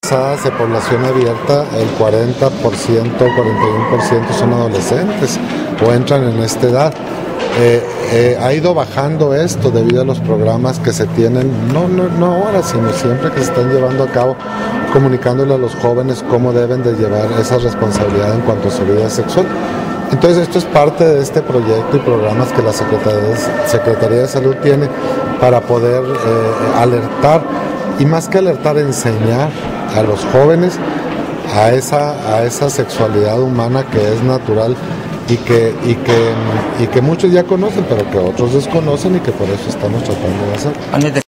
De población abierta, el 40%, 41% son adolescentes o entran en esta edad. Ha ido bajando esto debido a los programas que se tienen, no ahora, sino siempre que se están llevando a cabo, comunicándole a los jóvenes cómo deben de llevar esa responsabilidad en cuanto a su vida sexual. Entonces esto es parte de este proyecto y programas que la Secretaría de Salud tiene para poder alertar, y más que alertar, enseñar a los jóvenes a esa sexualidad humana que es natural y que muchos ya conocen, pero que otros desconocen y que por eso estamos tratando de hacer.